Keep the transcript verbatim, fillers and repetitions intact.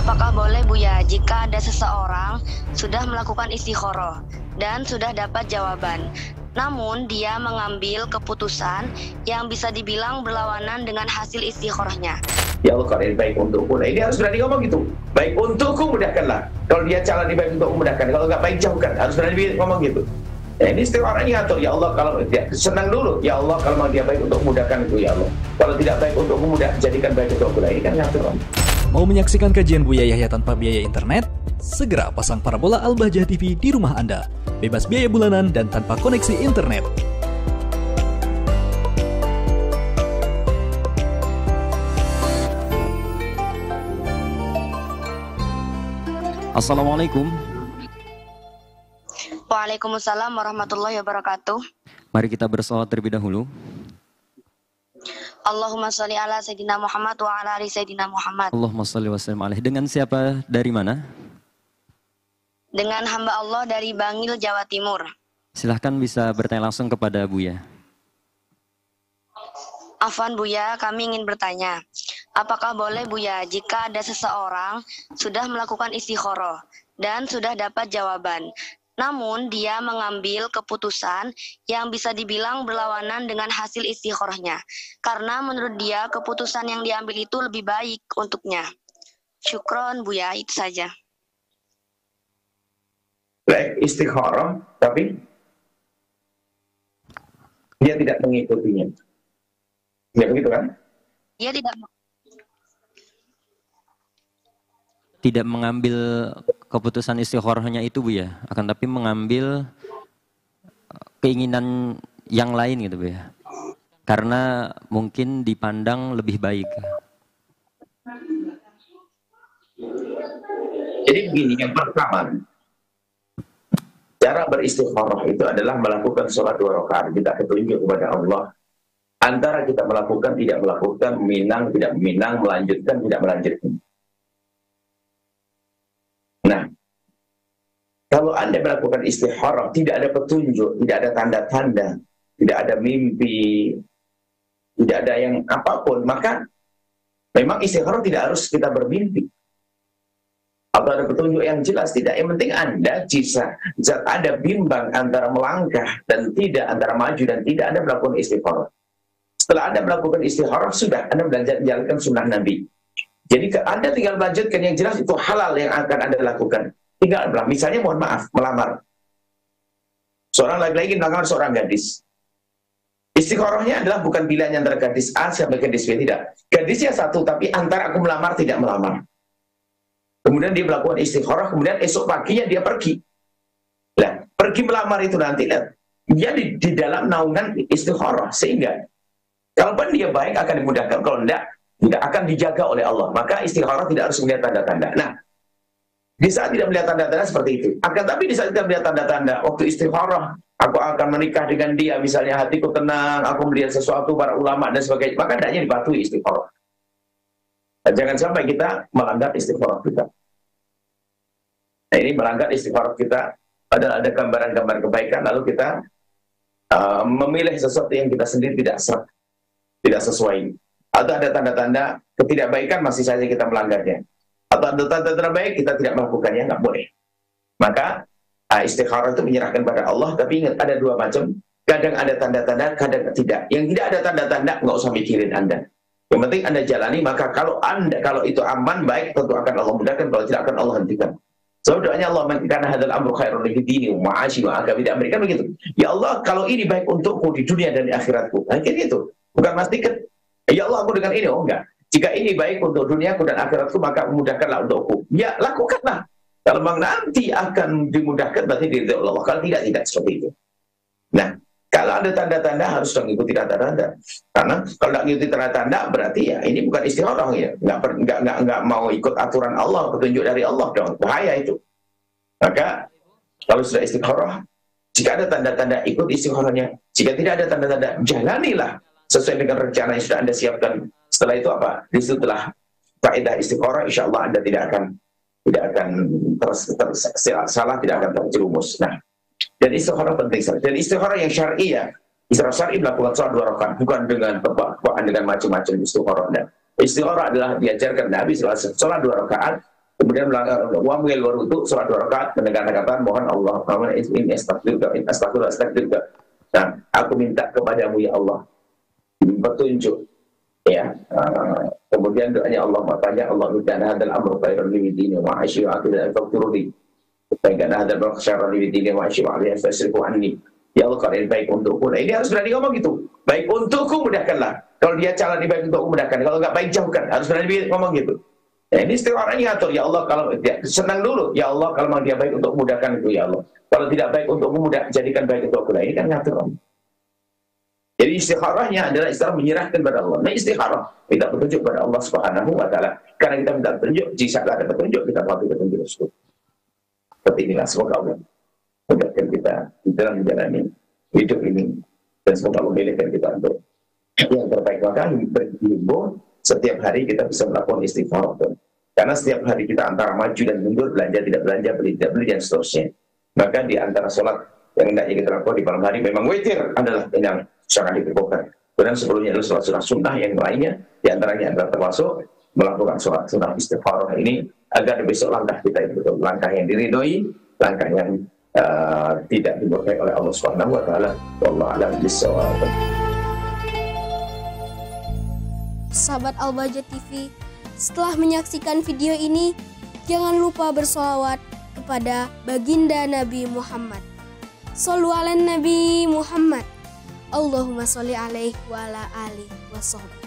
Apakah boleh Buya jika ada seseorang sudah melakukan istikharah dan sudah dapat jawaban, namun dia mengambil keputusan yang bisa dibilang berlawanan dengan hasil istikharahnya? Ya Allah, kalau ini baik untukku. Nah, ini harus berani ngomong gitu. Baik untukku, mudahkanlah. Kalau dia calon ini baik untukku, mudahkan. Kalau nggak baik, jauhkan. Harus berani ngomong gitu. Nah, ini istikharah ini ngatur. Ya Allah, kalau dia senang dulu. Ya Allah, kalau memang dia baik untuk mudahkan itu, ya Allah. Kalau tidak baik untukku, mudah jadikan baik untukku. Nah, ini kan ngatur. Mau menyaksikan kajian Buya Yahya tanpa biaya internet? Segera pasang parabola Al-Bahjah T V di rumah Anda. Bebas biaya bulanan dan tanpa koneksi internet. Assalamualaikum. Waalaikumsalam warahmatullahi wabarakatuh. Mari kita bersalawat terlebih dahulu. Allahumma sholli ala Sayyidina Muhammad wa ala ali Sayyidina Muhammad. Allahumma sholli wa sallim alaihi. Dengan siapa, dari mana? Dengan hamba Allah dari Bangil, Jawa Timur. Silahkan bisa bertanya langsung kepada Buya. Afwan Buya, kami ingin bertanya, apakah boleh Buya jika ada seseorang sudah melakukan istikharah dan sudah dapat jawaban, namun dia mengambil keputusan yang bisa dibilang berlawanan dengan hasil istikharahnya, karena menurut dia keputusan yang diambil itu lebih baik untuknya. Syukron Buya, itu saja. Baik istikharah, tapi dia tidak mengikutinya. Ya begitu kan? Dia tidak Tidak mengambil keputusan istikharahnya itu, Buya, akan tapi mengambil keinginan yang lain gitu, Buya. Karena mungkin dipandang lebih baik. Jadi begini, yang pertama, cara beristikharah itu adalah melakukan sholat dua rakaat, kita petunjuk kepada Allah. Antara kita melakukan, tidak melakukan, meminang, tidak meminang, melanjutkan, tidak melanjutkan. Nah, kalau Anda melakukan istikharah, tidak ada petunjuk, tidak ada tanda-tanda, tidak ada mimpi, tidak ada yang apapun, maka memang istikharah tidak harus kita bermimpi. Atau ada petunjuk yang jelas, tidak. Yang penting Anda bisa, saat ada bimbang antara melangkah dan tidak, antara maju dan tidak, Anda melakukan istikharah. Setelah Anda melakukan istikharah, sudah Anda menjalankan sunnah Nabi. Jadi Anda tinggal melanjutkan yang jelas, itu halal yang akan Anda lakukan. Tinggal, misalnya mohon maaf, melamar. Seorang laki-laki melamar seorang gadis. Istikharahnya adalah bukan pilihan antara gadis A sampai gadis B, tidak. Gadisnya satu, tapi antara aku melamar, tidak melamar. Kemudian dia melakukan istikharah, kemudian esok paginya dia pergi. Nah, pergi melamar itu nanti, lihat, dia di, di dalam naungan istikharah. Sehingga, kalaupun dia baik akan dimudahkan, kalau tidak, tidak akan dijaga oleh Allah. Maka istikharah tidak harus melihat tanda-tanda. Nah, di saat tidak melihat tanda-tanda seperti itu. Akan tapi di saat tidak melihat tanda-tanda, waktu istikharah, aku akan menikah dengan dia, misalnya hatiku tenang, aku melihat sesuatu, para ulama dan sebagainya, maka hendaknya dipatuhi istikharah. Dan jangan sampai kita melanggar istikharah kita. Nah, ini melanggar istikharah kita adalah ada gambaran-gambar kebaikan, lalu kita uh, memilih sesuatu yang kita sendiri tidak tidak sesuai. Atau ada tanda-tanda ketidakbaikan, masih saja kita melanggarnya. Atau ada tanda-tanda baik, kita tidak melakukannya, nggak boleh. Maka uh, istikharah itu menyerahkan pada Allah, tapi ingat ada dua macam. Kadang ada tanda-tanda, kadang tidak. Yang tidak ada tanda-tanda, nggak usah mikirin Anda. Yang penting Anda jalani, maka kalau Anda kalau itu aman, baik, tentu akan Allah mudahkan, kalau tidak akan Allah hentikan. So doanya Allah, karena hadal amru khairun li dini wa ma'ashi wa agami, tidak Amerika begitu. Ya Allah, kalau ini baik untukku di dunia dan di akhiratku. Nah, gitu. Bukan pastikan, ya Allah aku dengan ini, oh enggak. Jika ini baik untuk duniaku dan akhiratku, maka mudahkanlah untukku. Ya, lakukanlah. Kalau memang nanti akan dimudahkan, berarti diri Allah. Kalau tidak, tidak seperti itu. Nah, kalau ada tanda-tanda harus mengikuti tanda-tanda. Karena kalau tidak mengikuti tanda-tanda, berarti ya ini bukan istikharah ya. Nggak, nggak, nggak, nggak mau ikut aturan Allah, petunjuk dari Allah dong. Bahaya itu. Maka kalau sudah istikharah, jika ada tanda-tanda, ikut istikharahnya. Jika tidak ada tanda-tanda, jalanilah sesuai dengan rencana yang sudah Anda siapkan. Setelah itu apa? Setelah kaidah istikharah, insya Allah Anda tidak akan tidak akan terus, terus salah, tidak akan terjerumus. Nah, dan istikharah penting sekali. Dan istikharah yang syar'i ya, istikharah syar'i melakukan sholat dua rakaat, bukan dengan kebak-kebakan dengan macam-macam istikharah. Nah, istikharah adalah diajarkan Nabi shallallahu alaihi wasallam sholat dua rakaat, Kemudian wamil warutu sholat dua rakaat mendengarkan kata mohon Allah ini astagfirullah astagfirullah astagfirullah. Nah, aku minta kepadamu ya Allah petunjuk ya. Uh, kemudian doanya Allah makanya Allah minta hadal amru khairan li dini wa ashi wa aqil al-fakturuni. Baikkan hadal amru khairan li dini wa ashi wa aqil al-fasrifu anni. Ya Allah kalau ini baik untukku. Nah, ini harus berani ngomong gitu. Baik untukku mudahkanlah. Kalau dia calon baik untukku mudahkan. Kalau enggak baik jauhkan. Harus berani ngomong gitu. Nah, ini setiap orang ngatur, ya Allah kalau dia senang dulu, ya Allah kalau memang dia baik untuk mudahkan itu ya Allah. Kalau tidak baik untuk mudah jadikan baik untuk aku. Nah, ini kan ngatur om. Jadi istikharahnya adalah istilah menyerahkan kepada Allah. Nah, istikharah minta petunjuk kepada Allah Subhanahu wa taala. Karena kita minta petunjuk, jika ada petunjuk kita patuhi petunjuk tersebut. Seperti inilah semoga Allah mudahkan kita di dalam menjalani hidup ini dan semoga Allah memilihkan kita untuk yang terbaik. Maka berhimbau setiap hari kita bisa melakukan istighfar. Karena setiap hari kita antara maju dan mundur, belanja tidak belanja, beli tidak beli dan seterusnya. Maka di antara sholat yang hendaknya kita lakukan di malam hari memang witir adalah yang sangat diperlukan. Kemudian sebelumnya adalah sholat-sholat sunnah yang lainnya, di antaranya adalah termasuk melakukan sholat sunnah istighfar ini agar besok langkah kita itu betul, langkah yang diridhoi, langkah yang uh, tidak dimurkai oleh Allah Subhanahu wa taala. Wallahu a'lam bishawab. Sahabat Al-Bahjah T V, setelah menyaksikan video ini, jangan lupa bersolawat kepada baginda Nabi Muhammad. Shollu ala Nabi Muhammad. Allahumma sholli alaihi wa ala alihi wa sahbihi.